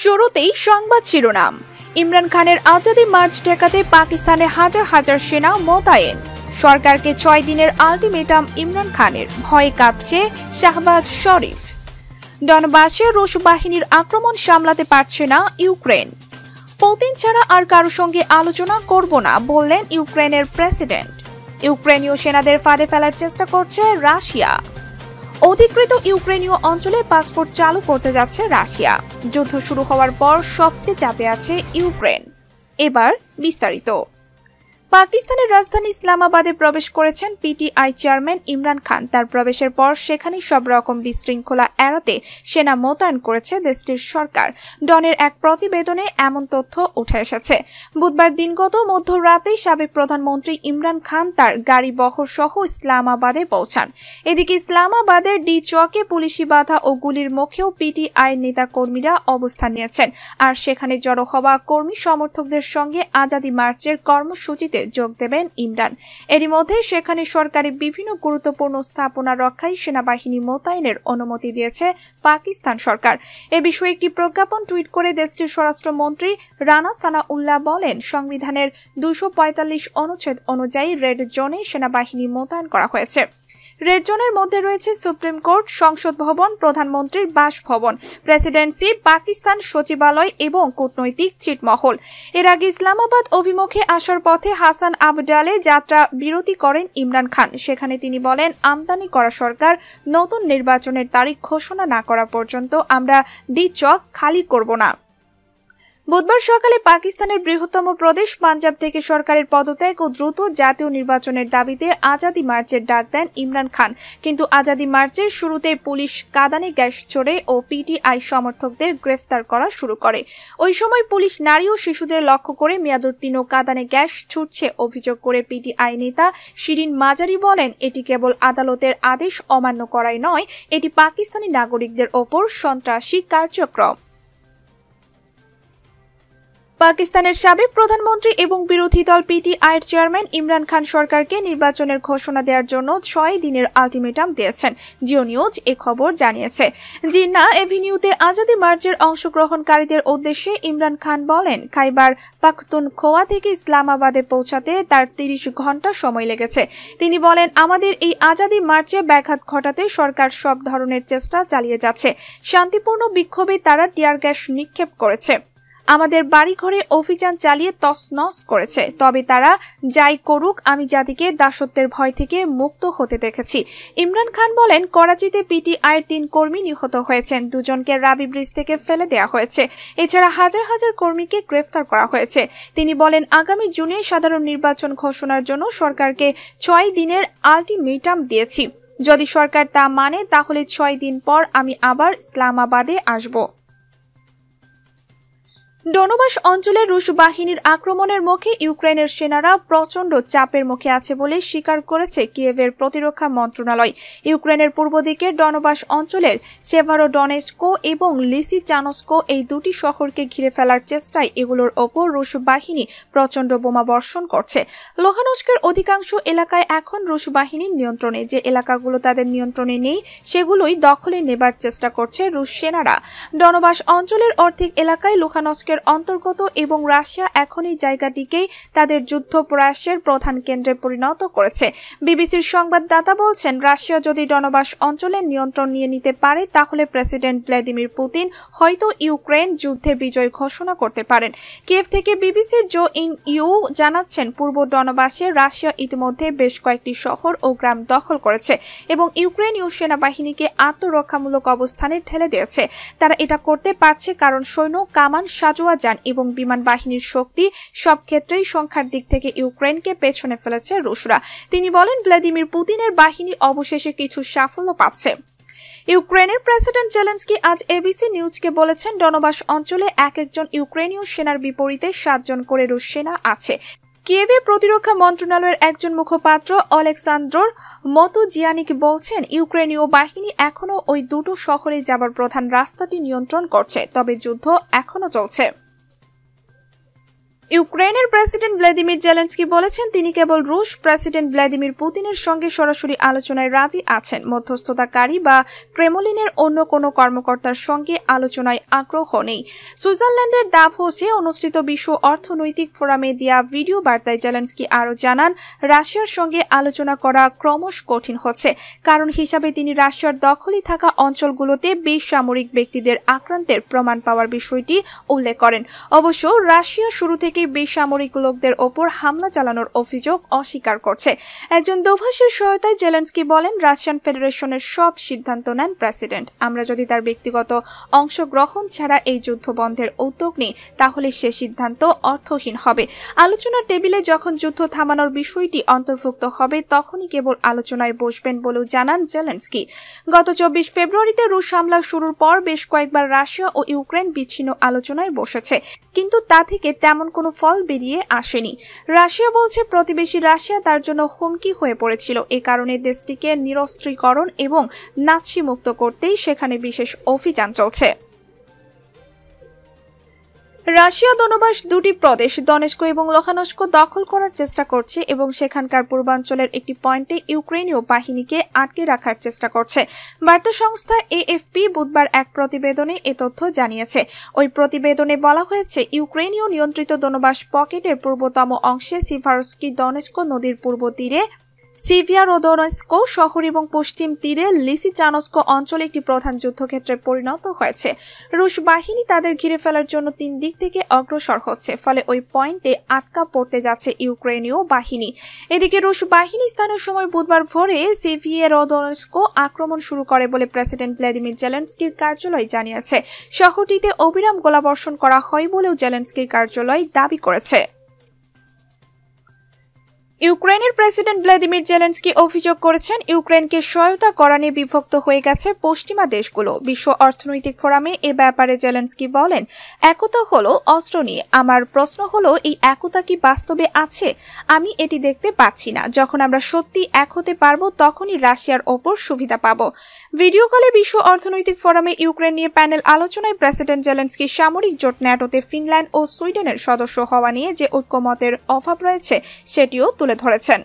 শুরুতেই সংবাদ শিরোনাম। ইমরান খানের আজাদি মার্চ ঠেকাতে পাকিস্তানে হাজার হাজার সেনা মোতায়েন। সরকারকে 6 দিনের আলটিমেটাম ইমরান খানের, ভয়ে কাঁপছে শাহবাজ শরীফ। ডনবাসে রুশ বাহিনীর আক্রমণ সামলাতে পারছে না ইউক্রেন। পুতিন ছাড়া আর কারো সঙ্গে আলোচনা করব না বললেন ইউক্রেনের প্রেসিডেন্ট। ইউক্রেনীয় সেনাদের ফাঁদে ফেলার চেষ্টা করছে রাশিয়া। অধিকৃত ইউক্রেনীয় অঞ্চলে পাসপোর্ট চালু করতে যাচ্ছে রাশিয়া। যুদ্ধ শুরু হওয়ার পর সবচেয়ে চাপে আছে ইউক্রেন। এবার বিস্তারিত। পাকিস্তানের রাজধানী ইসলামাবাদে প্রবেশ করেছেন পিটিআই চেয়ারম্যান ইমরান খান। তার প্রবেশের পর সেখানে সব রকম বিশৃঙ্খলা এড়াতে সেনা মোতায়েন করেছে দেশটির সরকার। ডনের এক প্রতিবেদনে এমন তথ্য উঠে এসেছে। বুধবার দিনগত মধ্যরাতেই সাবেক প্রধানমন্ত্রী ইমরান খান তার গাড়ি বহর সহ ইসলামাবাদে পৌঁছান। এদিকে ইসলামাবাদের ডি চকে পুলিশি বাধা ও গুলির মুখেও পিটিআই নেতা কর্মীরা অবস্থান নিয়েছেন। আর সেখানে জড়ো হওয়া কর্মী সমর্থকদের সঙ্গে আজাদি মার্চের কর্মসূচিতে যোগ দেবেন ইমরান। এরই মধ্যে সেখানে সরকারি বিভিন্ন গুরুত্বপূর্ণ স্থাপনা রক্ষায় সেনাবাহিনী মোতায়েনের অনুমতি দিয়েছে পাকিস্তান সরকার। এ বিষয়ে একটি প্রজ্ঞাপন টুইট করে দেশটির স্বরাষ্ট্রমন্ত্রী রানা সানাউল্লাহ বলেন, সংবিধানের 245 অনুচ্ছেদ অনুযায়ী রেড জোনে সেনাবাহিনী মোতায়েন করা হয়েছে। রেড জোনের মধ্যে রয়েছে সুপ্রিম কোর্ট, সংসদ ভবন, প্রধানমন্ত্রীর বাসভবন, প্রেসিডেন্সি, পাকিস্তান সচিবালয় এবং কূটনৈতিক ছিটমহল। এর আগে ইসলামাবাদ অভিমুখে আসার পথে হাসান আবডালে যাত্রা বিরতি করেন ইমরান খান। সেখানে তিনি বলেন, আমদানি করা সরকার নতুন নির্বাচনের তারিখ ঘোষণা না করা পর্যন্ত আমরা ডি চক খালি করব না। বুধবার সকালে পাকিস্তানের বৃহত্তম প্রদেশ পাঞ্জাব থেকে সরকারের পদত্যাগ ও দ্রুত জাতীয় নির্বাচনের দাবিতে আজাদি মার্চের ডাক দেন ইমরান খান। কিন্তু আজাদি মার্চের শুরুতে পুলিশ কাঁদানে গ্যাস ছোড়ে ও পিটিআই সমর্থকদের গ্রেফতার করা শুরু করে। ওই সময় পুলিশ নারী ও শিশুদের লক্ষ্য করে মেয়াদোত্তীর্ণ কাঁদানে গ্যাস ছুটছে অভিযোগ করে পিটিআই নেতা শিরিন মাজারি বলেন, এটি কেবল আদালতের আদেশ অমান্য করাই নয়, এটি পাকিস্তানি নাগরিকদের ওপর সন্ত্রাসী কার্যক্রম। পাকিস্তানের সাবেক প্রধানমন্ত্রী এবং বিরোধী দল পিটিআইয়ের চেয়ারম্যান ইমরান খান সরকারকে নির্বাচনের ঘোষণা দেওয়ার জন্য 6 দিনের আলটিমেটাম দিয়েছেন। জিও নিউজ এ খবর জানিয়েছে। জিন্না এভিনিউতে আজাদি মার্চের অংশগ্রহণকারীদের উদ্দেশ্যে ইমরান খান বলেন, খাইবার পাখতুনখোয়া থেকে ইসলামাবাদে পৌঁছাতে তার 30 ঘন্টা সময় লেগেছে। তিনি বলেন, আমাদের এই আজাদি মার্চে ব্যাঘাত ঘটাতে সরকার সব ধরনের চেষ্টা চালিয়ে যাচ্ছে। শান্তিপূর্ণ বিক্ষোভে তারা টিয়ার গ্যাস নিক্ষেপ করেছে, আমাদের বাড়িঘরে অভিযান চালিয়ে তছনছ করেছে। তবে তারা যাই করুক, আমি জাতিকে দাসত্বের ভয় থেকে মুক্ত হতে দেখেছি। ইমরান খান বলেন, করাচিতে পিটিআইয়ের 3 কর্মী নিহত হয়েছেন, 2 জনকে রাবি ব্রিজ থেকে ফেলে দেওয়া হয়েছে। এছাড়া হাজার হাজার কর্মীকে গ্রেফতার করা হয়েছে। তিনি বলেন, আগামী জুনে সাধারণ নির্বাচন ঘোষণার জন্য সরকারকে 6 দিনের আলটিমেটাম দিয়েছি। যদি সরকার তা মানে তাহলে 6 দিন পর আমি আবার ইসলামাবাদে আসব। ডনবাস অঞ্চলে রুশ বাহিনীর আক্রমণের মুখে ইউক্রেনের সেনারা প্রচণ্ড চাপের মুখে আছে বলে স্বীকার করেছে কিয়েভের প্রতিরক্ষা মন্ত্রণালয়। ইউক্রেনের পূর্ব দিকে ডনবাস অঞ্চলের সেভারোডনেস্কো এবং লিসিচানস্কো এই 2টি শহরকে ঘিরে ফেলার চেষ্টায় এগুলোর ওপর রুশ বাহিনী প্রচণ্ড বোমা বর্ষণ করছে। লুহানস্কের অধিকাংশ এলাকায় এখন রুশ বাহিনীর নিয়ন্ত্রণে। যে এলাকাগুলো তাদের নিয়ন্ত্রণে নেই সেগুলোই দখলে নেবার চেষ্টা করছে রুশ সেনারা। ডনবাস অঞ্চলের অর্ধেক এলাকায় লুহানস্ক অন্তর্গত এবং রাশিয়া এখন এই জায়গাটিকেই তাদের যুদ্ধ প্রয়াসের প্রধান কেন্দ্রে পরিণত করেছে। বিবিসির সংবাদদাতা বলছেন, রাশিয়া যদি ডনবাস অঞ্চলের নিয়ন্ত্রণ নিয়ে নিতে পারে তাহলে প্রেসিডেন্ট ভ্লাদিমির পুতিন হয়তো ইউক্রেন যুদ্ধে বিজয় ঘোষণা করতে পারেন। কিয়েভ থেকে বিবিসির জো ইন ইউ জানাচ্ছেন, পূর্ব ডনবাসে রাশিয়া ইতিমধ্যে বেশ কয়েকটি শহর ও গ্রাম দখল করেছে এবং ইউক্রেনীয় সেনাবাহিনীকে আত্মরক্ষামূলক অবস্থানে ঠেলে দিয়েছে। তারা এটা করতে পারছে কারণ সৈন্য, কামান, যান এবং বিমান বাহিনীর শক্তি সব ক্ষেত্রেই সংখ্যার দিক থেকে ইউক্রেনকে পেছনে ফেলেছে রুশরা। তিনি বলেন, ভ্লাদিমির পুতিনের বাহিনী অবশেষে কিছু সাফল্য পাচ্ছে। ইউক্রেনের প্রেসিডেন্ট জেলেনস্কি আজ এবিসি নিউজকে বলেছেন, ডনবাস অঞ্চলে একজন ইউক্রেনীয় সেনার বিপরীতে 7 জন করে রুশ সেনা আছে। কিয়েভের প্রতিরক্ষা মন্ত্রণালয়ের একজন মুখপাত্র অলেক্সান্দ্র মতোজিয়ানিক বলছেন, ইউক্রেনীয় বাহিনী এখনও ওই 2টো শহরে যাবার প্রধান রাস্তাটি নিয়ন্ত্রণ করছে, তবে যুদ্ধ এখনও চলছে। ইউক্রেনের প্রেসিডেন্ট ভ্লাদিমির জেলেনস্কি বলেছেন তিনি কেবল রুশ প্রেসিডেন্ট ভ্লাদিমির পুতিনের সঙ্গে সরাসরি আলোচনায় রাজি আছেন, মধ্যস্থতাকারী বা ক্রেমলিনের অন্য কোনো কর্মকর্তার সঙ্গে আলোচনায় আগ্রহ নেই। সুইজারল্যান্ডের দাভোসে অনুষ্ঠিত বিশ্ব অর্থনৈতিক ফোরামে দেয়া ভিডিও বার্তায় জেলেনস্কি আরও জানান, রাশিয়ার সঙ্গে আলোচনা করা ক্রমশ কঠিন হচ্ছে। কারণ হিসাবে তিনি রাশিয়ার দখলে থাকা অঞ্চলগুলোতে বেসামরিক ব্যক্তিদের আক্রান্তের প্রমাণ পাওয়ার বিষয়টি উল্লেখ করেন। অবশ্য রাশিয়া শুরু থেকে বেসামরিক লোকদের ওপর হামলা চালানোর অভিযোগ অস্বীকার করছে। একজন দোভাষীর সহায়তায় জেলেনস্কি বলেন, রাশিয়ান ফেডারেশনের সব সিদ্ধান্ত নেন প্রেসিডেন্ট। আমরা যদি তার ব্যক্তিগত অংশগ্রহণ ছাড়া এই যুদ্ধ বন্ধের উদ্যোগ নিই তাহলে সে সিদ্ধান্ত অর্থহীন হবে। আলোচনার টেবিলে যখন যুদ্ধ থামানোর বিষয়টি অন্তর্ভুক্ত হবে তখনই কেবল আলোচনায় বসবেন বলেও জানান জেলেনস্কি। গত 24 ফেব্রুয়ারিতে রুশ হামলা শুরুর পর বেশ কয়েকবার রাশিয়া ও ইউক্রেন বিচ্ছিন্ন আলোচনায় বসেছে, কিন্তু তা থেকে তেমন কোনো ফল বেরিয়ে আসেনি। রাশিয়া বলছে প্রতিবেশী রাশিয়া তার জন্য হুমকি হয়ে পড়েছিল। এ কারণে দেশটিকে নিরস্ত্রীকরণ এবং নাৎসি মুক্ত করতেই সেখানে বিশেষ অভিযান চলছে। রাশিয়া দোনবাস দুটি প্রদেশ দনেস্ক এবং লুহানস্ক দখল করার চেষ্টা করছে এবং সেখানকার পূর্বাঞ্চলের একটি পয়েন্টে ইউক্রেনীয় বাহিনীকে আটকে রাখার চেষ্টা করছে। বার্তা সংস্থা এএফপি বুধবার এক প্রতিবেদনে এ তথ্য জানিয়েছে। ওই প্রতিবেদনে বলা হয়েছে, ইউক্রেনীয় নিয়ন্ত্রিত দোনবাস পকেটের পূর্বতম অংশে সিভারস্কি দনেস্ক নদীর পূর্ব তীরে সিভিয়ারোদনেস্ক শহর এবং পশ্চিম তীরে লিসিচানস্ক অঞ্চল একটি প্রধান যুদ্ধক্ষেত্রে পরিণত হয়েছে। রুশ বাহিনী তাদের ঘিরে ফেলার জন্য 3 দিক থেকে অগ্রসর হচ্ছে, ফলে ওই পয়েন্টে আটকা পড়তে যাচ্ছে ইউক্রেনীয় বাহিনী। এদিকে রুশ বাহিনী স্থানীয় সময় বুধবার ভোরে সিভিয়ারোদনেস্ক আক্রমণ শুরু করে বলে প্রেসিডেন্ট ভ্লাদিমির জেলেনস্কির কার্যালয় জানিয়েছে। শহরটিতে অবিরাম গোলাবর্ষণ করা হয় বলেও জেলেনস্কির কার্যালয় দাবি করেছে। ইউক্রেনের প্রেসিডেন্ট ভ্লাদিমির জেলেনস্কি অভিযোগ করেছেন, ইউক্রেনকে সহায়তা করা নিয়ে বিভক্ত হয়ে গেছে পশ্চিমা দেশগুলো। বিশ্ব অর্থনৈতিক ফোরামে এ ব্যাপারে জেলেনস্কি বলেন, একতা হলো অস্ত্র নিয়ে। আমার প্রশ্ন হলো, এই একতা কি বাস্তবে আছে? আমি এটি দেখতে পাচ্ছি না। যখন আমরা সত্যি এক হতে পারবো তখনই রাশিয়ার ওপর সুবিধা পাবো। ভিডিও কলে বিশ্ব অর্থনৈতিক ফোরামে ইউক্রেন নিয়ে প্যানেল আলোচনায় প্রেসিডেন্ট জেলেনস্কি সামরিক জোট ন্যাটোতে ফিনল্যান্ড ও সুইডেনের সদস্য হওয়া নিয়ে যে ঐক্যমতের অভাব রয়েছে সেটিও তুলে ধরেছেন।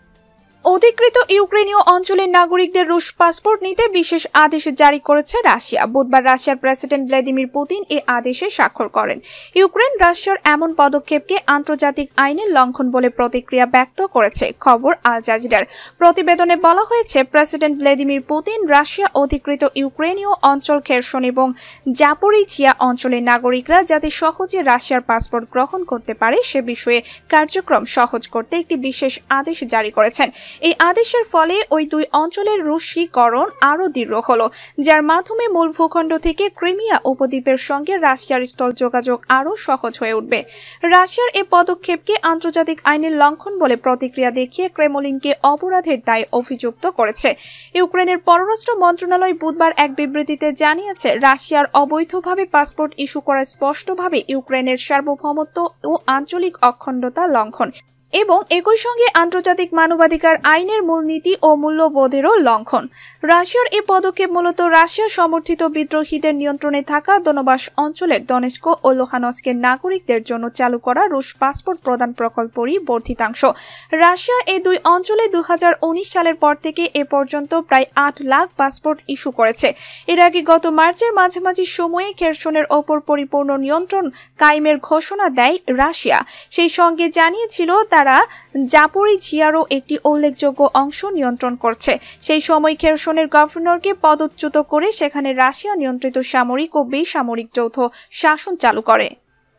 অধিকৃত ইউক্রেনীয় অঞ্চলের নাগরিকদের রুশ পাসপোর্ট নিতে বিশেষ আদেশ জারি করেছে রাশিয়া। বুধবার রাশিয়ার প্রেসিডেন্ট ভ্লাদিমির পুতিন এ আদেশে স্বাক্ষর করেন। ইউক্রেন রাশিয়ার এমন পদক্ষেপকে আন্তর্জাতিক আইনের লঙ্ঘন বলে প্রতিক্রিয়া ব্যক্ত করেছে। খবর আল জাজিরার। প্রতিবেদনে বলা হয়েছে, প্রেসিডেন্ট ভ্লাদিমির পুতিন রাশিয়া অধিকৃত ইউক্রেনীয় অঞ্চল খেরসন এবং জাপোরিঝিয়া অঞ্চলের নাগরিকরা যাতে সহজে রাশিয়ার পাসপোর্ট গ্রহণ করতে পারে সে বিষয়ে কার্যক্রম সহজ করতে একটি বিশেষ আদেশ জারি করেছেন। এই আদেশের ফলে ওই দুই অঞ্চলের রুশীকরণ আরও দৃঢ় হল, যার মাধ্যমে মূল ভূখণ্ড থেকে ক্রিমিয়া উপদ্বীপের সঙ্গে রাশিয়ার স্থল যোগাযোগ আরও সহজ হয়ে উঠবে। রাশিয়ার এ পদক্ষেপকে আন্তর্জাতিক আইনের লঙ্ঘন বলে প্রতিক্রিয়া দেখিয়ে ক্রেমলিনকে অপরাধের দায়ে অভিযুক্ত করেছে। ইউক্রেনের পররাষ্ট্র মন্ত্রণালয় বুধবার এক বিবৃতিতে জানিয়েছে, রাশিয়ার অবৈধভাবে পাসপোর্ট ইস্যু করা স্পষ্টভাবে ইউক্রেনের সার্বভৌমত্ব ও আঞ্চলিক অখণ্ডতা লঙ্ঘন এবং একই সঙ্গে আন্তর্জাতিক মানবাধিকার আইনের মূলনীতি ও মূল্যবোধেরও লঙ্ঘন। রাশিয়ার এই পদক্ষেপ মূলত রাশিয়া সমর্থিত বিদ্রোহীদের নিয়ন্ত্রণে থাকা দোনবাস অঞ্চলের দনেস্ক ও লুহানস্কের নাগরিকদের জন্য চালু করা রুশ পাসপোর্ট প্রদান প্রকল্পেরই বর্ধিতাংশ। রাশিয়া এই দুই অঞ্চলে 2019 সালের পর থেকে এ পর্যন্ত প্রায় 8 লাখ পাসপোর্ট ইস্যু করেছে। এর আগে গত মার্চের মাঝামাঝি সময়ে খেরসনের ওপর পরিপূর্ণ নিয়ন্ত্রণ কায়েমের ঘোষণা দেয় রাশিয়া। সেই সঙ্গে জানিয়েছিল তারা জাপোরিঝিয়ারও একটি উল্লেখযোগ্য অংশ নিয়ন্ত্রণ করছে। সেই সময় খেরসনের গভর্নরকে পদচ্যুত করে সেখানে রাশিয়া নিয়ন্ত্রিত সামরিক ও বেসামরিক যৌথ শাসন চালু করে।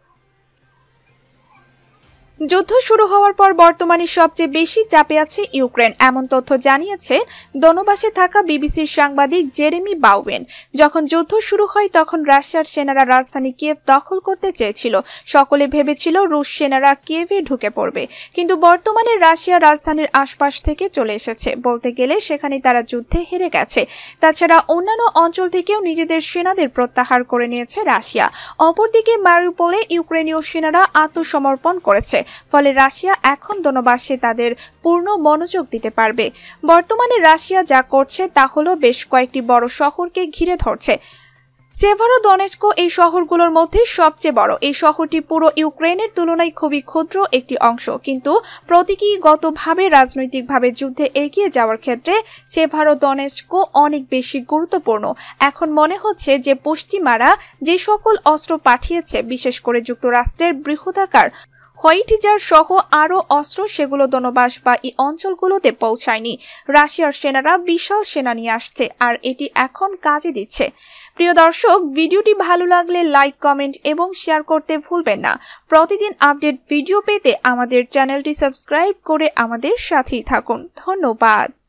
যুদ্ধ শুরু হওয়ার পর বর্তমানে সবচেয়ে বেশি চাপে আছে ইউক্রেন, এমন তথ্য জানিয়েছে দোনবাসে থাকা বিবিসির সাংবাদিক জেরেমি বাউবেন। যখন যুদ্ধ শুরু হয় তখন রাশিয়ার সেনারা রাজধানী কিয়েভ দখল করতে চেয়েছিল। সকলে ভেবেছিল রুশ সেনারা কিয়েভে ঢুকে পড়বে, কিন্তু বর্তমানে রাশিয়া রাজধানীর আশপাশ থেকে চলে এসেছে। বলতে গেলে সেখানে তারা যুদ্ধে হেরে গেছে। তাছাড়া অন্যান্য অঞ্চল থেকেও নিজেদের সেনাদের প্রত্যাহার করে নিয়েছে রাশিয়া। অপরদিকে মারিউপোলে ইউক্রেনীয় সেনারা আত্মসমর্পণ করেছে, ফলে রাশিয়া এখন দোনবাসে তাদের পূর্ণ মনোযোগ দিতে পারবে। বর্তমানে রাশিয়া যা করছে তা হলো বেশ কয়েকটি বড় শহরকে ঘিরে ধরছে। সেভারোদনেস্ক এই শহরগুলোর মধ্যে সবচেয়ে বড়। এই শহরটি পুরো ইউক্রেনের তুলনায় খুবই ক্ষুদ্র একটি অংশ, কিন্তু প্রতীকীগতভাবে রাজনৈতিকভাবে যুদ্ধে এগিয়ে যাওয়ার ক্ষেত্রে সেভারোদনেস্ক অনেক বেশি গুরুত্বপূর্ণ। এখন মনে হচ্ছে যে পশ্চিমারা যে সকল অস্ত্র পাঠিয়েছে, বিশেষ করে যুক্তরাষ্ট্রের বৃহদাকার হোয়াইটিজার সহ আরও অস্ত্র, সেগুলো দনবাস বা এই অঞ্চলগুলোতে পৌঁছায়নি। রাশিয়ার সেনারা বিশাল সেনা নিয়ে আসছে, আর এটি এখন কাজে দিচ্ছে। প্রিয় দর্শক, ভিডিওটি ভালো লাগলে লাইক, কমেন্ট এবং শেয়ার করতে ভুলবেন না। প্রতিদিন আপডেট ভিডিও পেতে আমাদের চ্যানেলটি সাবস্ক্রাইব করে আমাদের সাথেই থাকুন। ধন্যবাদ।